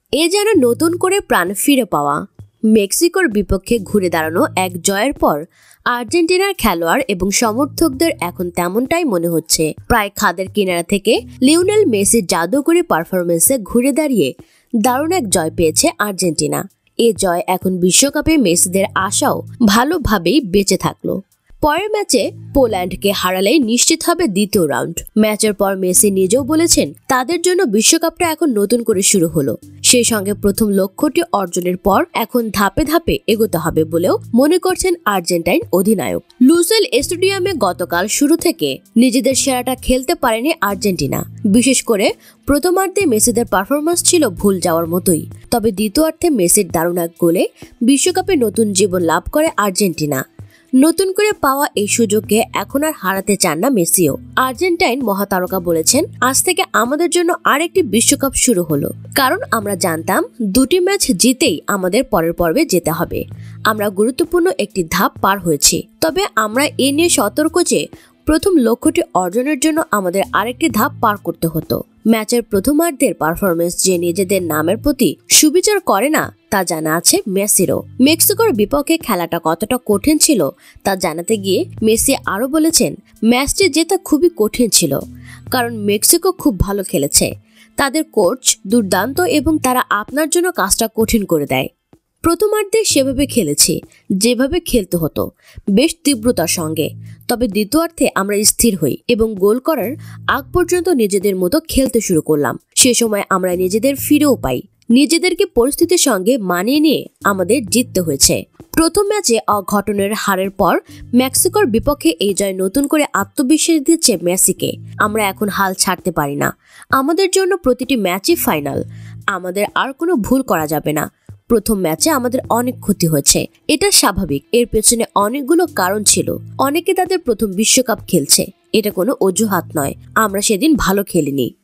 এ যেন নতুন করে প্রাণ ফিরে পাওয়া। মেক্সিকোর বিপক্ষে ঘুরে দাঁড়ানো এক জয়ের পর আর্জেন্টিনার খেলোয়াড় এবং সমর্থকদের এখন তেমনটাই মনে হচ্ছে। প্রায় খাদের কিনারা থেকে লিওনেল মেসির জাদুকরী পারফরমেন্সে ঘুরে দাঁড়িয়ে দারুণ এক জয় পেয়েছে আর্জেন্টিনা। এ জয় এখন বিশ্বকাপে মেসিদের আশাও ভালোভাবেই বেঁচে থাকলো। পরের ম্যাচে পোল্যান্ডকে হারালেই নিশ্চিত হবে দ্বিতীয় রাউন্ড। ম্যাচের পর মেসি নিজেও বলেছেন তাদের জন্য বিশ্বকাপটা এখন নতুন করে শুরু হলো। সেই সঙ্গে প্রথম লক্ষ্যটি অর্জনের পর এখন ধাপে ধাপে এগোতে হবে বলেও মনে করছেন আর্জেন্টাইন অধিনায়ক। লুসেল স্টেডিয়ামে গতকাল শুরু থেকে নিজেদের সেরাটা খেলতে পারেনি আর্জেন্টিনা। বিশেষ করে প্রথমার্ধে মেসিদের পারফরমেন্স ছিল ভুল যাওয়ার মতোই। তবে দ্বিতীয়ার্ধে মেসির দারুণ এক গোলে বিশ্বকাপে নতুন জীবন লাভ করে আর্জেন্টিনা। নতুন করে পাওয়া এই সুযোগকে এখন আর হারাতে চান না মেসিও। আর্জেন্টাইন মহাতারকা বলেছেন, আজ থেকে আমাদের জন্য আরেকটি বিশ্বকাপ শুরু হলো। কারণ আমরা জানতাম দুটি ম্যাচ জিতেই আমাদের পরের পর্বে যেতে হবে। আমরা গুরুত্বপূর্ণ একটি ধাপ পার হয়েছি। তবে আমরা এ নিয়ে সতর্ক যে প্রথম লক্ষ্যটি অর্জনের জন্য আমাদের আরেকটি ধাপ পার করতে হতো। ম্যাচের প্রথমার্ধের পারফরমেন্স যে নিজেদের নামের প্রতি সুবিচার করে না তা জানা আছে মেসিরও। মেক্সিকোর বিপক্ষে খেলাটা কতটা কঠিন ছিল তা জানাতে গিয়ে মেসি আরও বলেছেন, ম্যাচটি জেতা খুবই কঠিন ছিল, কারণ মেক্সিকো খুব ভালো খেলেছে। তাদের কোচ দুর্দান্ত এবং তারা আপনার জন্য কাজটা কঠিন করে দেয়। প্রথমার্ধে সেভাবে খেলেছি যেভাবে খেলতে হতো, বেশ তীব্রতার সঙ্গে। তবে দ্বিতীয়ার্ধে আমরা স্থির হই এবং গোল করার আগ পর্যন্ত নিজেদের মতো খেলতে শুরু করলাম। সে সময় আমরা নিজেদের ফিরেও পাই। নিজেদেরকে পরিস্থিতির সঙ্গে মানিয়ে নিয়ে আমাদের জিততে হয়েছে। প্রথম ম্যাচে অঘটনের হারের পর মেক্সিকোর বিপক্ষে এই জয় নতুন করে আত্মবিশ্বাস দিচ্ছে মেসিকে। আমরা এখন হাল ছাড়তে পারি না। আমাদের জন্য প্রতিটি ম্যাচই ফাইনাল। আমাদের আর কোনো ভুল করা যাবে না। প্রথম ম্যাচে আমাদের অনেক ক্ষতি হয়েছে, এটা স্বাভাবিক। এর পেছনে অনেকগুলো কারণ ছিল। অনেকে তাদের প্রথম বিশ্বকাপ খেলছে, এটা কোনো অজুহাত নয়। আমরা সেদিন ভালো খেলিনি।